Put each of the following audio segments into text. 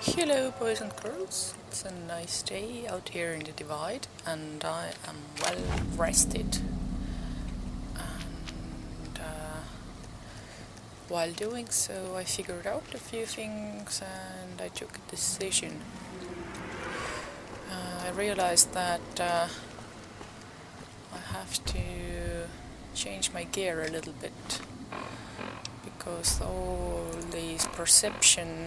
Hello boys and girls, it's a nice day out here in the divide and I am well rested, and while doing so I figured out a few things and I took a decision. I realized that I have to change my gear a little bit because all these perception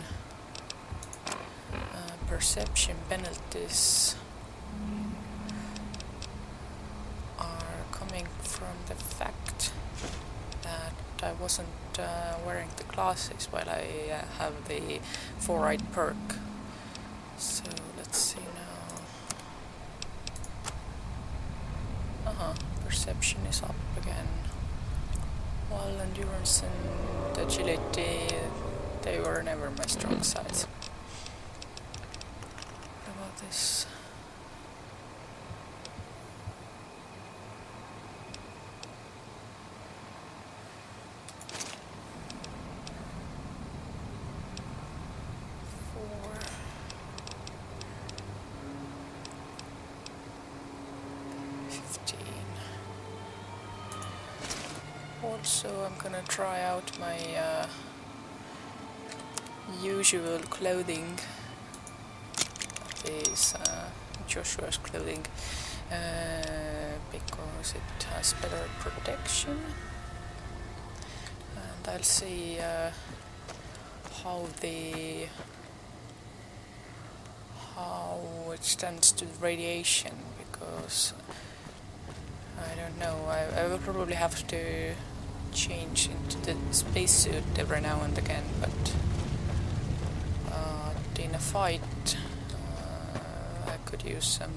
penalties are coming from the fact that I wasn't wearing the glasses while I have the 4-eyed perk. So let's see now. Perception is up again. While endurance and agility, they were never my strong sides. This. Also, I'm gonna try out my usual clothing. Is Joshua's clothing because it has better protection, and I'll see how it stands to radiation, because I don't know, I will probably have to change into the spacesuit every now and again, but in a fight I could use some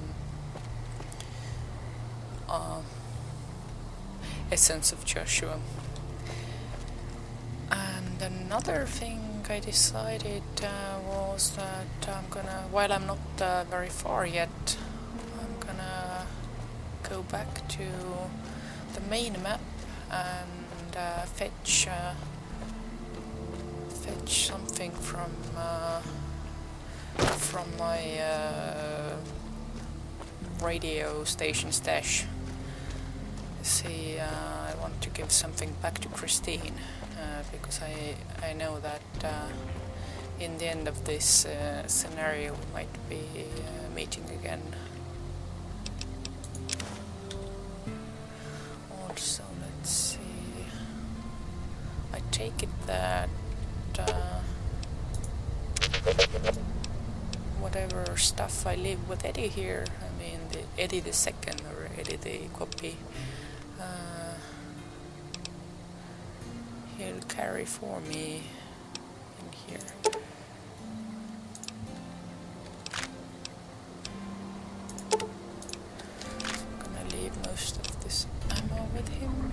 essence of Joshua. And another thing I decided was that while I'm not very far yet, I'm gonna go back to the main map and fetch something from my radio station stash. See, I want to give something back to Christine, because I know that in the end of this scenario we might be meeting again. Also, let's see, I take it that whatever stuff I leave with Eddie here, I mean Eddie the second or Eddie the copy, he'll carry for me in here. I'm gonna leave most of this ammo with him.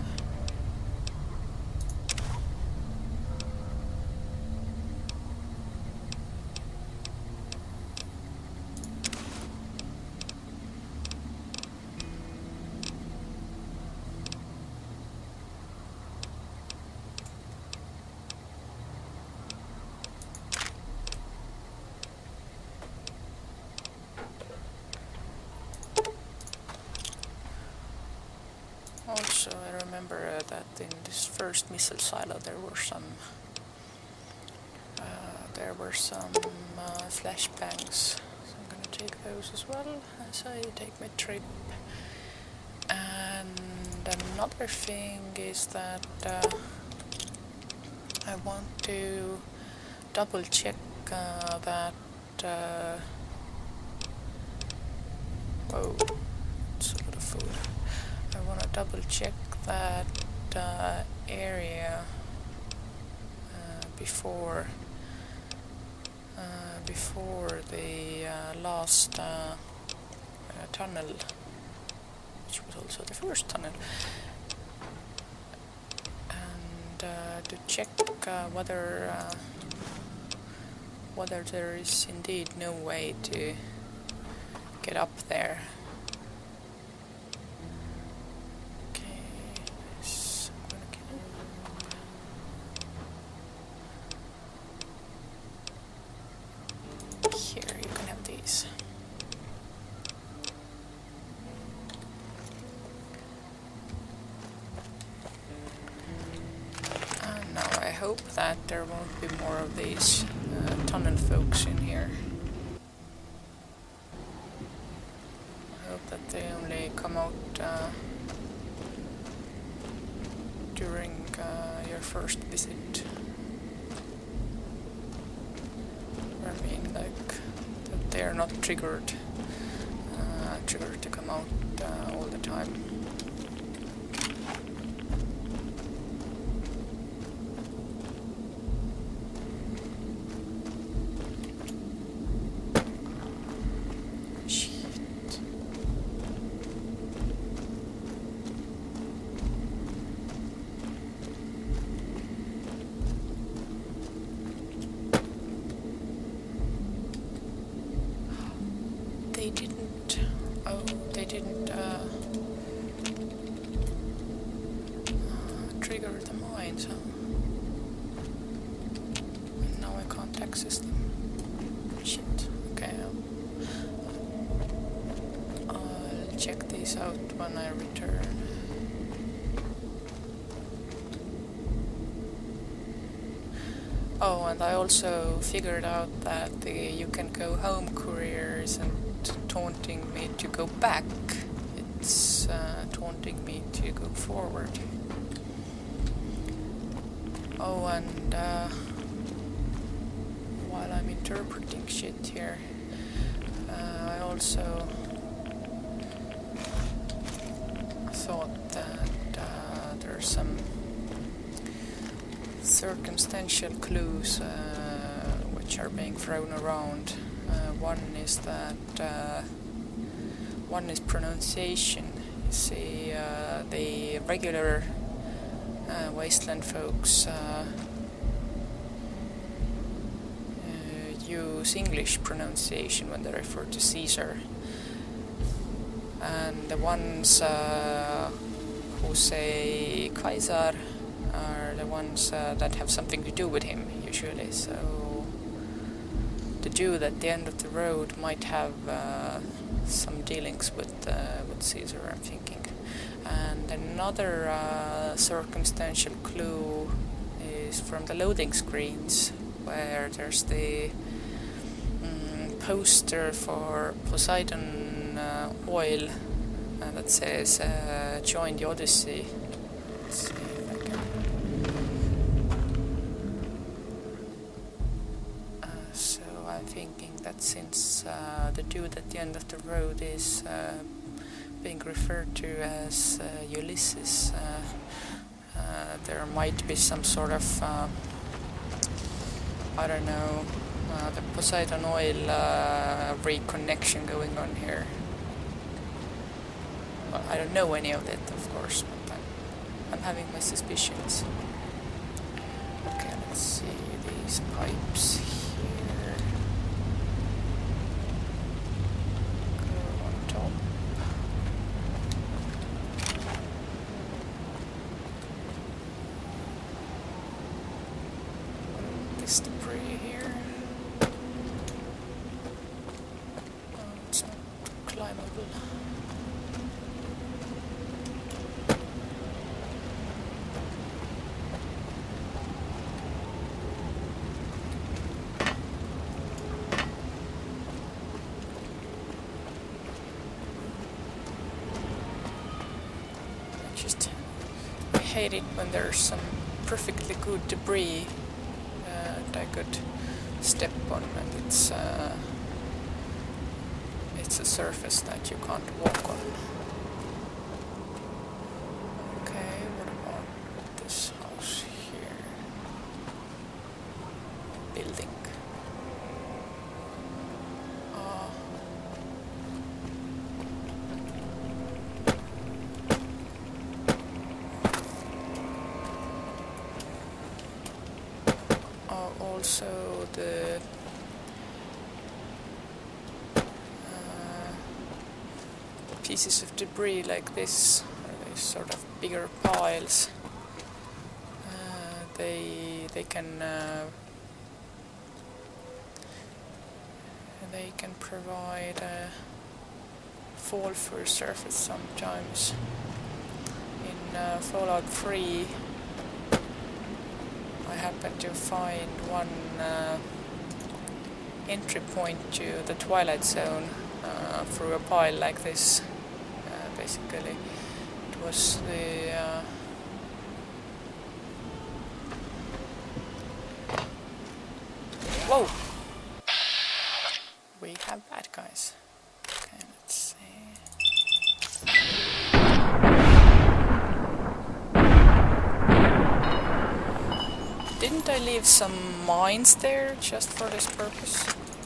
Also, I remember that in this first missile silo there were some flashbangs, so I'm gonna take those as well as I take my trip. And another thing is that I want to double check that whoa, it's a lot of food. I want to double check that area before the last tunnel, which was also the first tunnel, and to check whether there is indeed no way to get up there. hope that there won't be more of these tunnel folks in here. I hope that they only come out during your first visit. I mean, like, that they are not triggered to come out all the time. Trigger the mines, huh? And now I can't access them. Shit. Okay. I'll check these out when I return. Oh, and I also figured out that the you can go home courier isn't taunting me to go back. It's taunting me to go forward. Oh, and while I'm interpreting shit here, I also thought that there's some circumstantial clues which are being thrown around. One is pronunciation. You see, the regular Wasteland folks use English pronunciation when they refer to Caesar, and the ones who say Kaiser are the ones that have something to do with him usually. So the Jew at the end of the road might have some dealings with Caesar, I'm thinking. And another circumstantial clue is from the loading screens, where there's the poster for Poseidon Oil that says join the Odyssey. Let's see if I can. So I'm thinking that since the dude at the end of the road is being referred to as Ulysses, there might be some sort of I don't know, the Poseidon Oil reconnection going on here. Well, I don't know any of it, of course, but I'm having my suspicions. Okay, let's see these pipes here. Go on top. This debris here. Oh, it's not climbable. I hate it when there's some perfectly good debris that I could step on, and it's a surface that you can't walk on. Okay, what about this house here? Building. Also the pieces of debris like this, or these sort of bigger piles, they can provide a fall-through surface sometimes. In Fallout 3 I had happen to find one entry point to the Twilight Zone through a pile like this. Basically, it was the whoa! We have bad guys. Okay, let's see. Didn't I leave some mines there just for this purpose?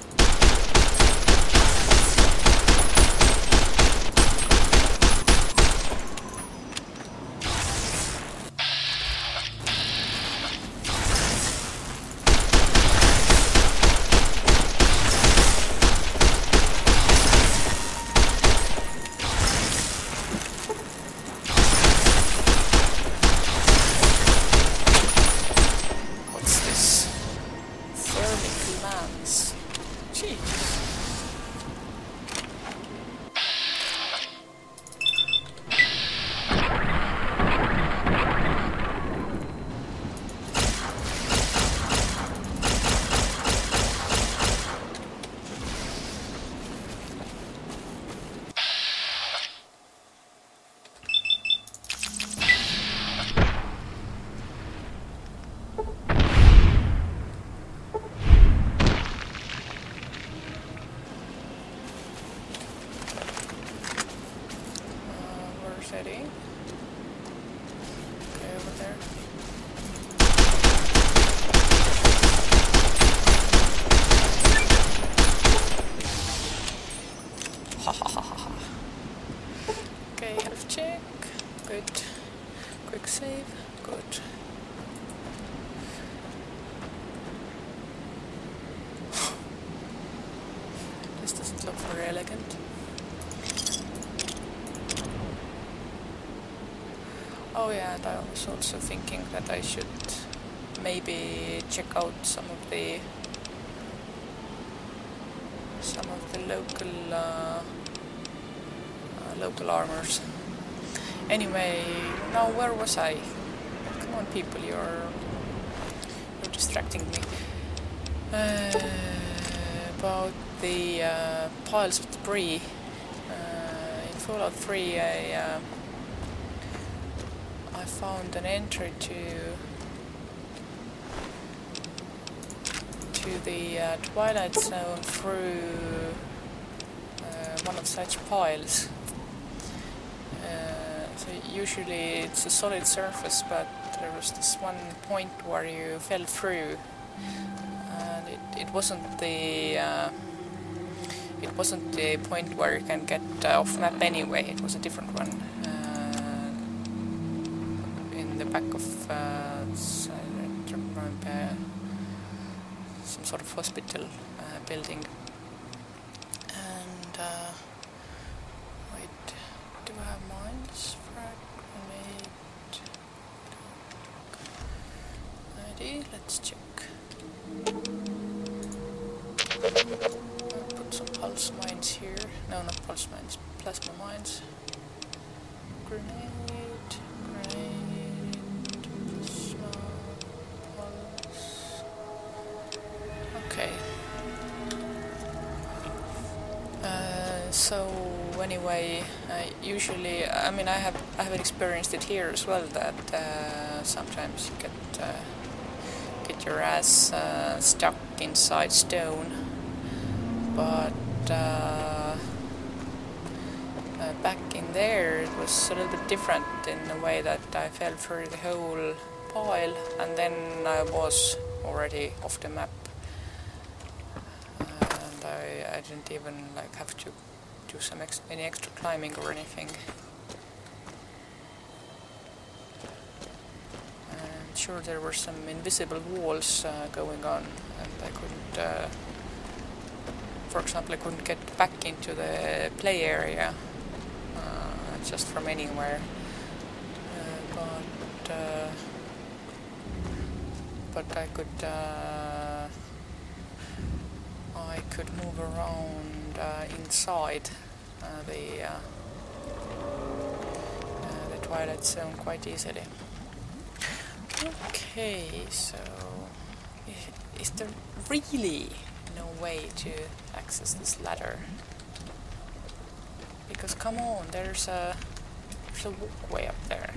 Ready? Okay, over there. Ha ha ha ha ha. Okay, health check. Good. Quick save. Good. This doesn't look very elegant. Oh yeah, and I was also thinking that I should maybe check out some of the local armors. Anyway, now where was I? Come on, people, you're distracting me. About the piles of debris. In Fallout 3, I found an entry to the Twilight Zone through one of such piles. So usually it's a solid surface, but there was this one point where you fell through, and it wasn't the point where you can get off map anyway. It was a different one. The back of I don't remember, some sort of hospital building. And wait, do I have mines? Frag grenade. ID, let's check. I'll put some pulse mines here. No, not pulse mines, plasma mines. Grenade. So anyway, usually, I mean, I have experienced it here as well, that sometimes you get your ass stuck inside stone, but back in there it was a little bit different in the way that I fell through the whole pile and then I was already off the map, and I didn't even like have to do any extra climbing or anything. I'm sure there were some invisible walls going on, and I couldn't, for example, I couldn't get back into the play area just from anywhere. But I could move around inside the Twilight Zone quite easily. Okay, so is there really no way to access this ladder? Because come on, there's a walkway up there.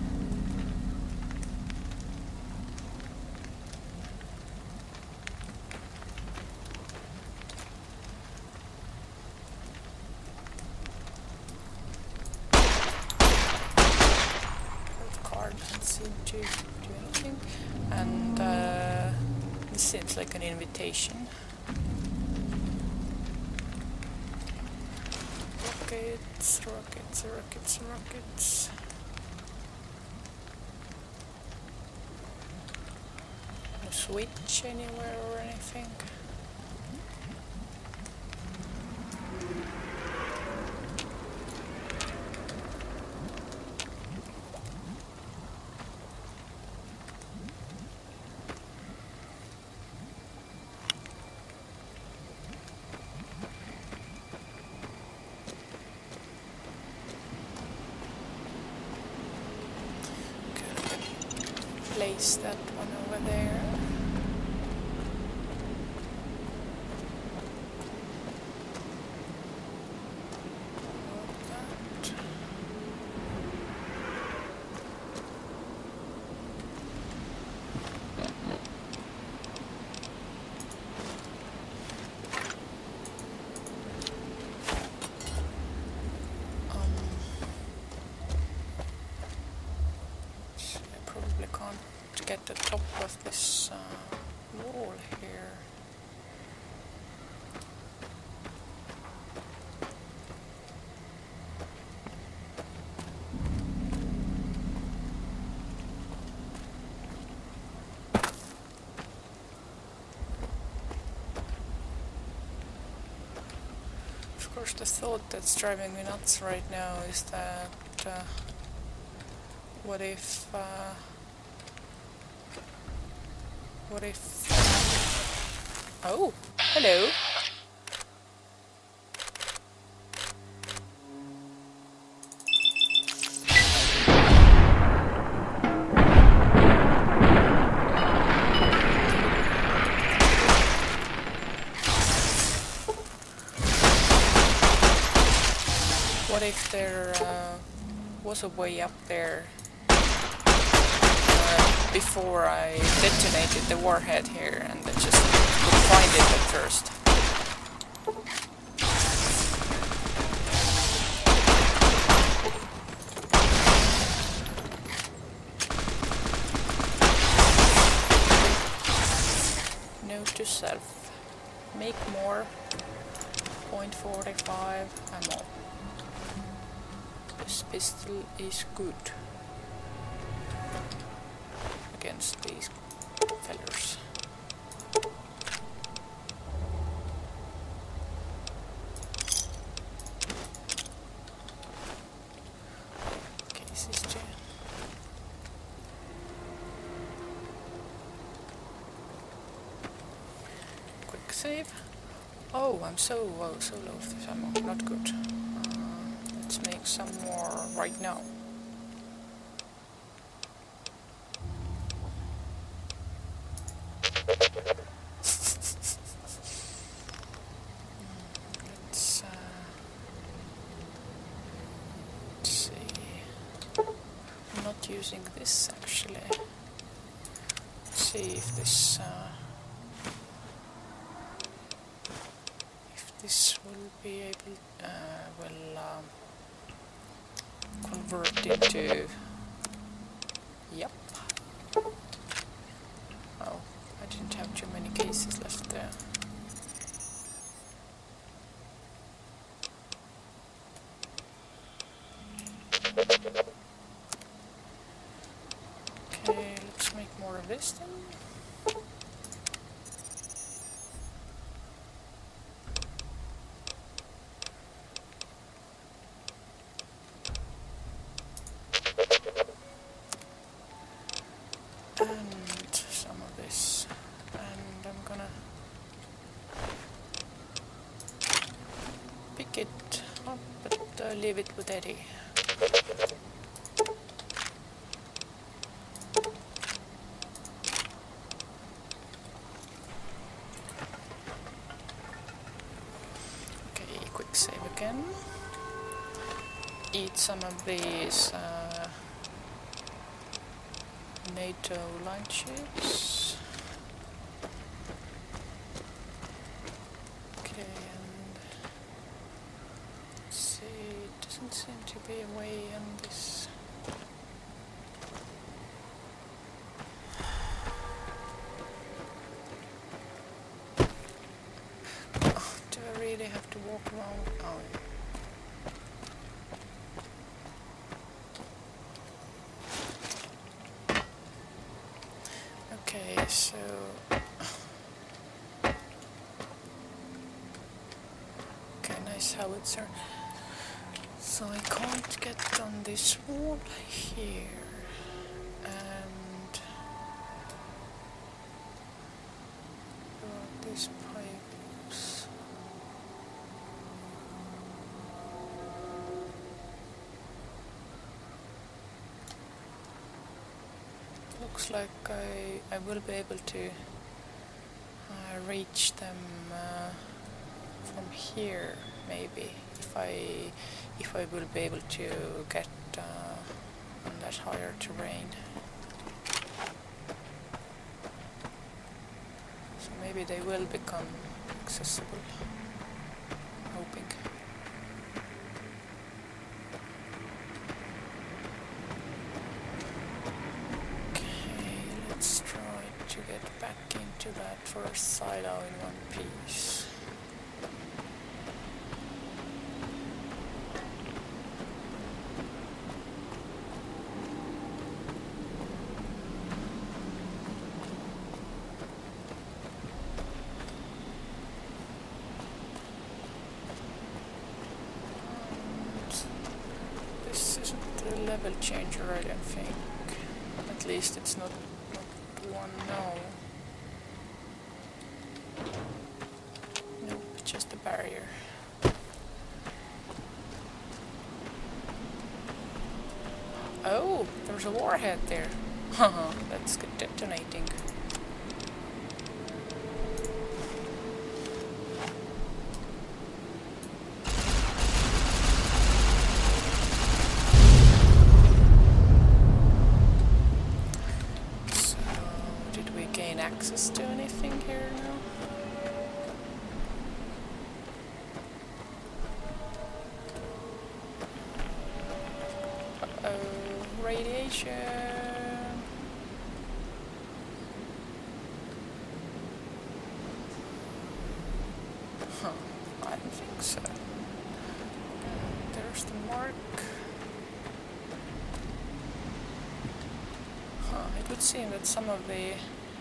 The card doesn't seem to do anything, and this seems like an invitation. Rockets, rockets, rockets, rockets. No switch anywhere or anything. Place that one over there. Get the top of this wall here. Of course, the thought that's driving me nuts right now is that what if oh, hello. What if there was a way up there before I detonated the warhead here, and I just couldn't find it at first. Note to self: make more .45 ammo. This pistol is good against these fellers. Cases too. Quick save. Oh, I'm so low of this ammo. Not good. Let's make some more right now. Using this actually. Let's see if this will be able convert into. Yep. Oh, I didn't have too many cases left there. Okay, let's make more of this then. And some of this. And I'm gonna pick it up, but leave it with Eddie. again. Eat some of these NATO lunches. Okay, and let's see, it doesn't seem to be a way on this. Oh, do I really have to walk around? Oh, yeah. Okay, so okay, nice howitzer. So I can't get on this wall here, and these pipes. Looks like I will be able to reach them from here, maybe, if I will be able to get on that higher terrain. So maybe they will become accessible. I'm hoping. Let's try to get back into that first silo in one piece. And this isn't the level changer, I don't think. At least it's not one, no. Nope, just a barrier. Oh, there's a warhead there. Haha, that's good detonating. Access to anything here now? Uh-oh, radiation. Huh, I don't think so. There's the mark. Huh, it would seem that some of the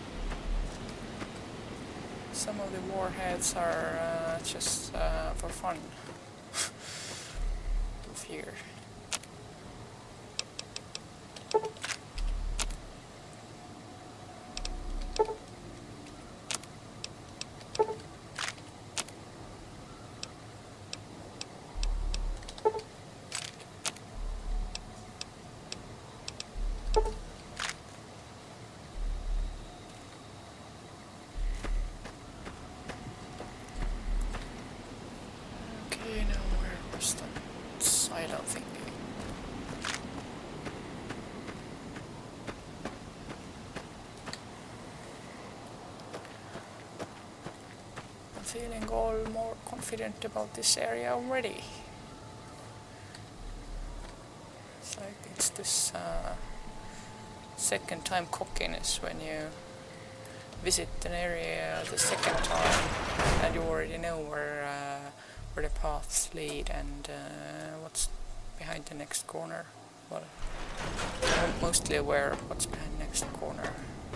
warheads are just for fun. Here. I don't think. I'm feeling all more confident about this area already. It's like it's this second time cockiness when you visit an area the second time and you already know where the paths lead and what's behind the next corner. Well, I'm mostly aware of what's behind the next corner.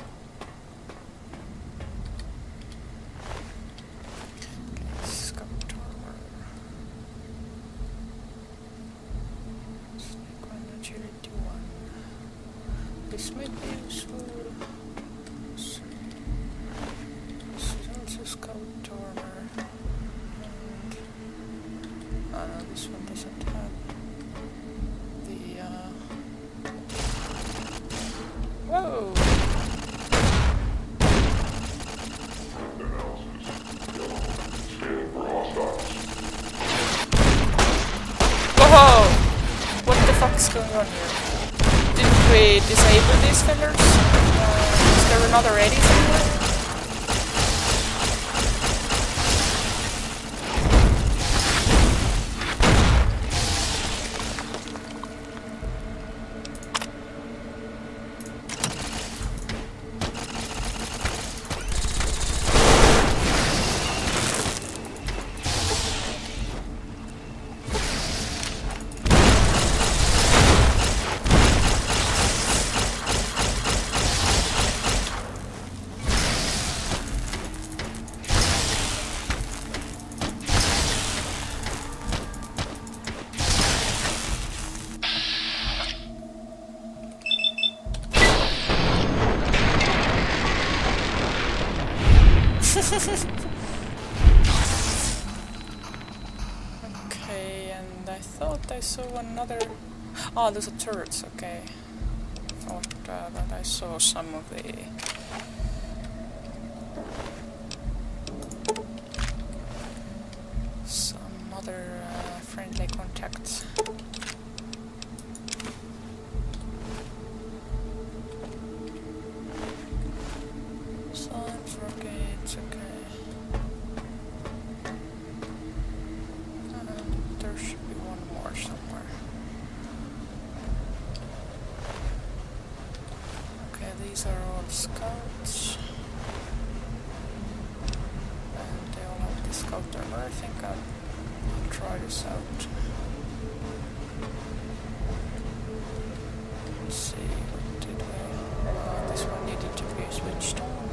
Okay, scout armor. Snake one, agility one. This might be useful. This is also scout armor. This one doesn't have the whoa! going on here? Didn't we disable these fillers? Is there another eddy somewhere? Okay, and I thought I saw another... Oh, those are turrets, okay. I thought that I saw some of the... some other friendly contacts. Science rockets, okay. There should be one more somewhere. Okay, these are all scouts. And they all have the scout armor. I think I'll try this out. Let's see, what did we... this one needed to be switched on.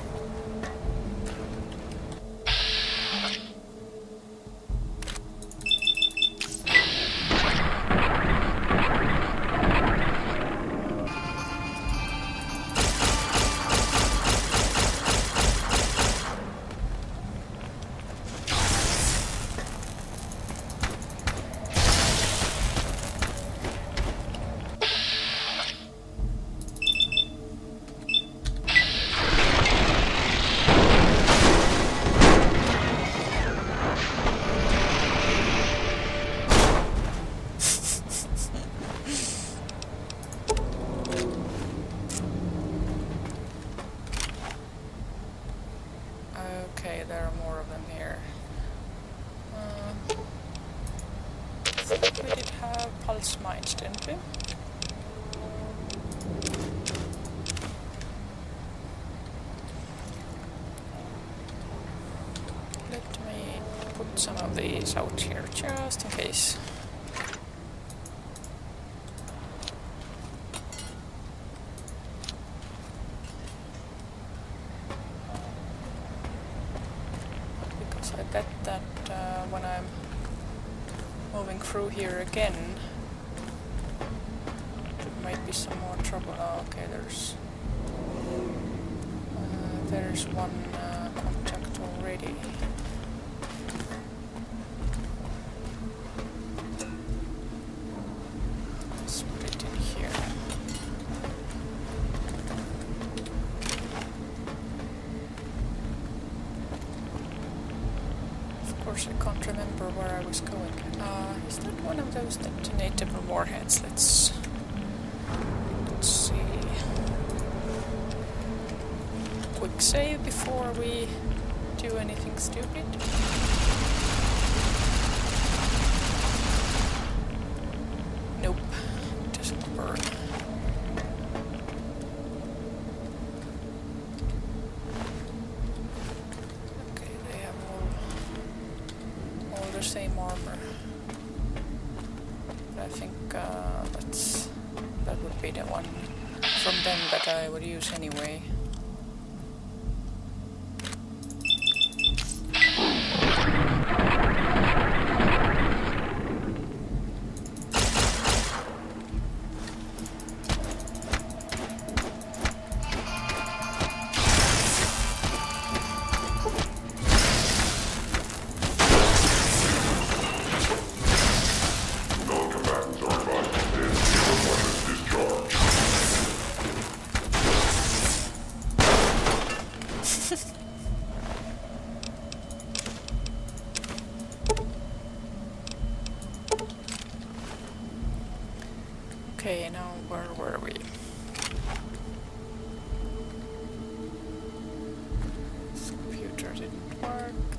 Okay, there are more of them here. I think we did have pulse mines, didn't we? Let me put some of these out here, just in case. I bet that when I'm moving through here again, there might be some more trouble. Oh, okay, there's one contact already. Let's put it in here. Of course, I can't remember where I was going. Is that one of those detonatable warheads? Let's see. Quick save before we do anything stupid. Nope, it doesn't burn. Same armor, but I think that would be the one from them that I would use anyway.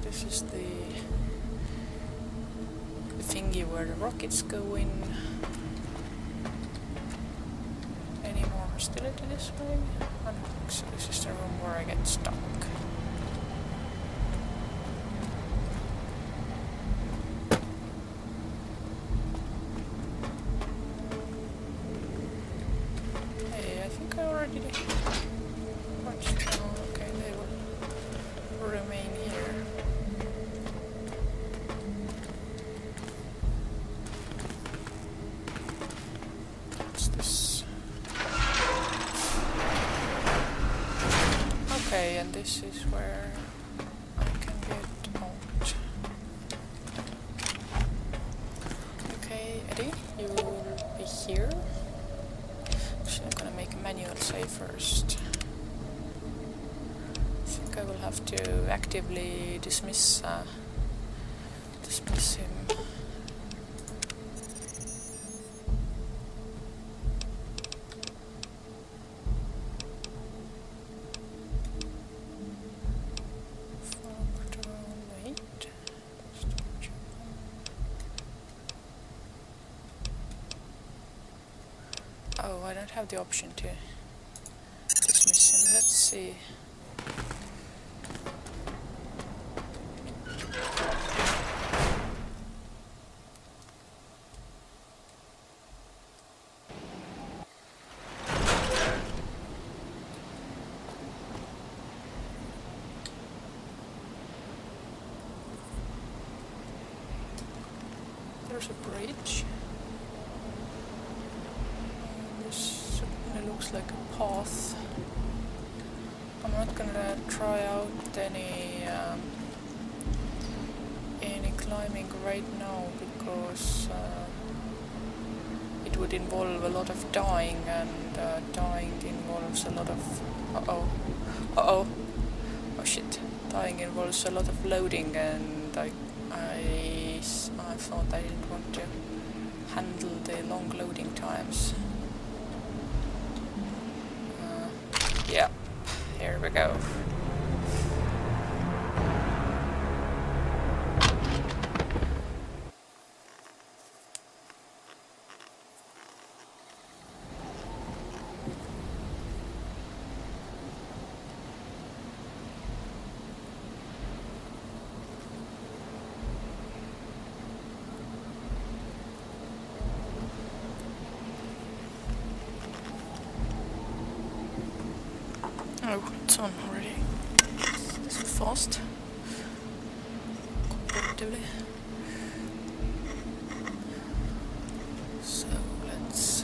this is the thingy where the rockets go in. Any more hostility this way? I don't think so. This is the room where I get stuck. Hey, I think I already did. Okay, they will remain here. What's this? Okay, and this is where I can get out. Okay, Eddie, you will be here. Actually, I'm gonna make a manual save first. I think I will have to actively dismiss him. Oh, I don't have the option to dismiss him. Let's see. There's a bridge. This certainly looks like a path. I'm not gonna try out any climbing right now because it would involve a lot of dying, and dying involves a lot of oh shit. Dying involves a lot of loading, and I thought I didn't want to handle the long loading times. Yeah, here we go. Oh, it's on already. This is fast. Comparatively. So, let's see.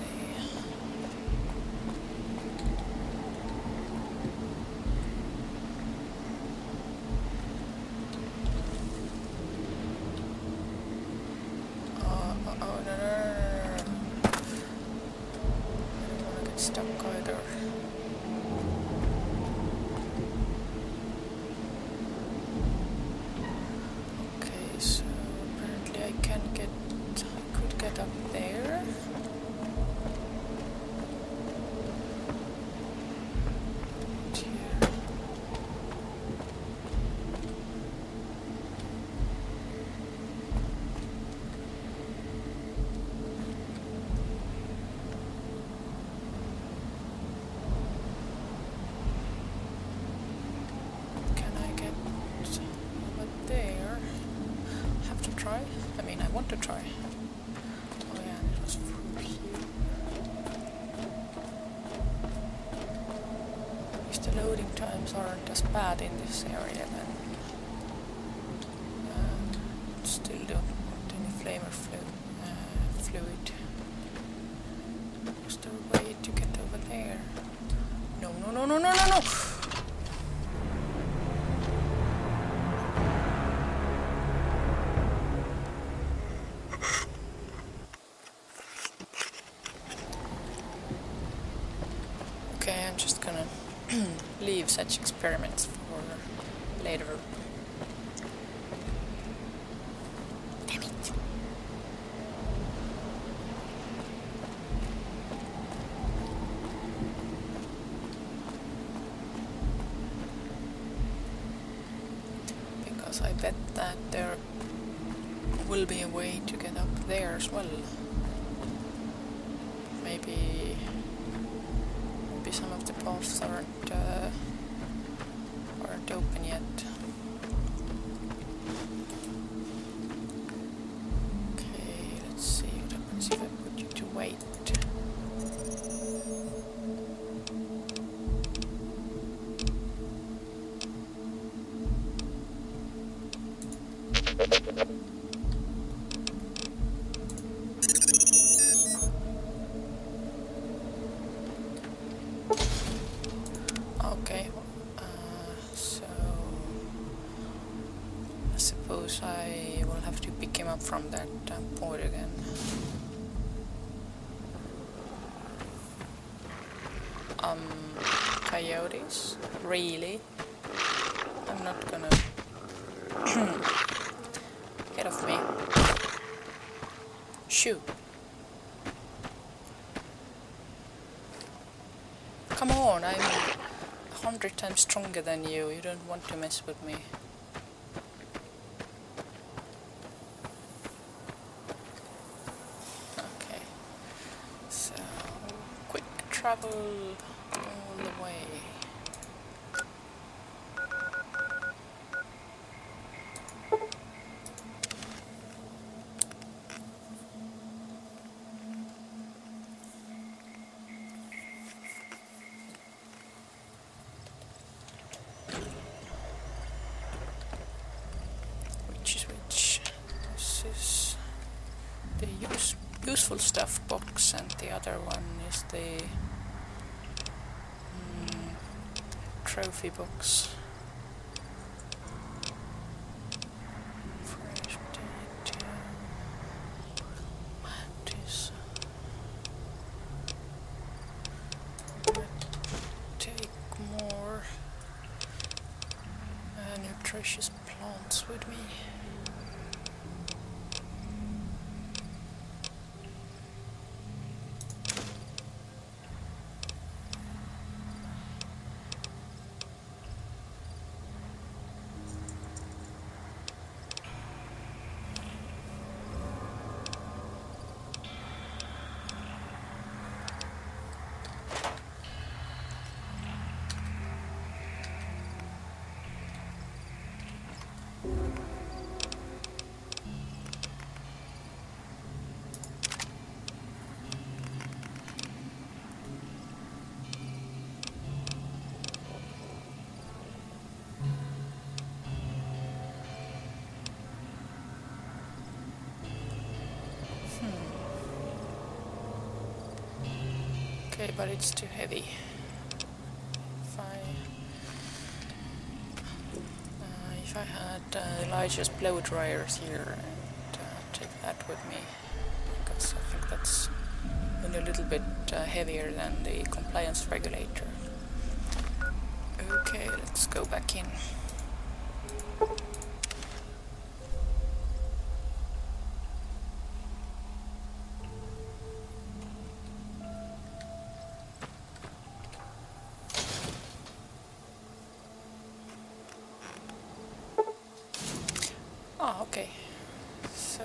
Oh, no. I don't want to get stuck either. So apparently I could get up there. Here. Can I get over there? Try? I mean, I want to try. Oh yeah, it was through here. At least the loading times aren't as bad in this area then. Still don't want any flamer fluid. Is there a way to get over there? No. Okay, I'm just gonna leave such experiments for later. Damn it. because I bet that there will be a way to get up there as well. Maybe some of the paths aren't open yet. Okay, let's see what happens if I put you to wait. Okay, so I suppose I will have to pick him up from that point again. Coyotes? Really? I'm not gonna... Get off me. Shoo! Come on, I'm 100 times stronger than you. You don't want to mess with me. Okay. So, quick travel all the way. Useful stuff box, and the other one is the trophy box. Fresh potato, mantis. Take more nutritious plants with me. Okay, but it's too heavy. If I had Elijah's blow dryers here, and take that with me, because I think that's only a little bit heavier than the compliance regulator. Okay, let's go back in. Ah, okay. So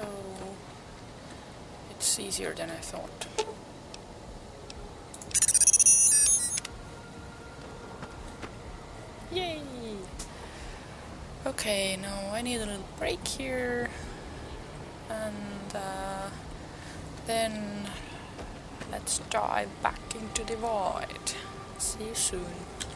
it's easier than I thought. Yay! Okay, now I need a little break here, and then let's dive back into the void. See you soon.